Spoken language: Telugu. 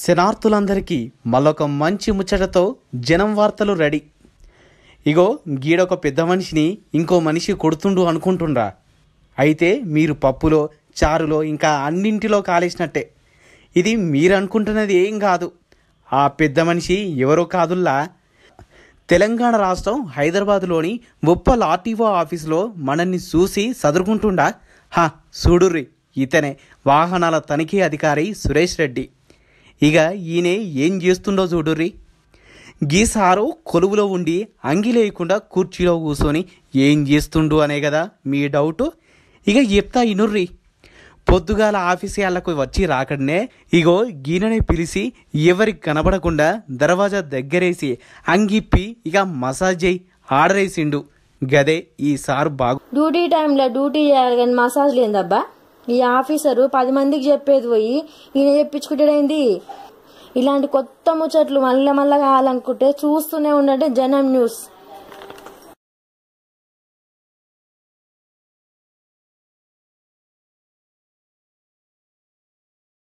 శనార్థులందరికీ మళ్ళొక మంచి ముచ్చటతో జనం వార్తలు రెడీ. ఇగో గీడొక పెద్ద మనిషిని ఇంకో మనిషి కొడుతుండు అనుకుంటుండ్రా? అయితే మీరు పప్పులో, చారులో, ఇంకా అన్నింటిలో కాలేసినట్టే. ఇది మీరు అనుకుంటున్నది ఏం కాదు. ఆ పెద్ద మనిషి ఎవరో కాదుల్లా, తెలంగాణ రాష్ట్రం హైదరాబాదులోని ఉప్పల్ ఆర్టీఓ ఆఫీసులో మనల్ని చూసి సదురుకుంటుండా. చూడుర్రి, ఇతనే వాహనాల తనిఖీ అధికారి సురేష్ రెడ్డి. ఇక ఈయన ఏం చేస్తుండో చూడుర్రి. గీసారు కొలువులో ఉండి అంగి లేకుండా కుర్చీలో కూర్చొని ఏం చేస్తుండు అనే కదా మీ డౌటు. ఇక చెప్తా ఇనుర్రి. పొద్దుగాల ఆఫీస్ వాళ్ళకు వచ్చి రాకడనే ఇగో గీననే పిలిచి ఎవరికి కనబడకుండా దర్వాజా దగ్గరేసి అంగిప్పి ఇక మసాజ్ చేయి ఆర్డర్ వేసిండు. గదే ఈ సారు బాగు. డ్యూటీ టైంలో డ్యూటీ చేయాలి కానీ మసాజ్ లేదబ్బా. ఈ ఆఫీసరు 10 మందికి చెప్పేది పోయి ఈయన చెప్పించుకుంటాడేంది? ఇలాంటి కొత్త ముచ్చట్లు మళ్ళా కావాలనుకుంటే చూస్తూనే ఉండండి జనం న్యూస్.